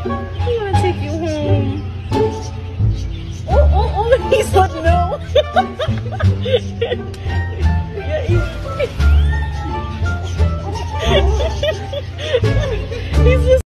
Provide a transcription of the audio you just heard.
We want to take you home. Oh, he said no.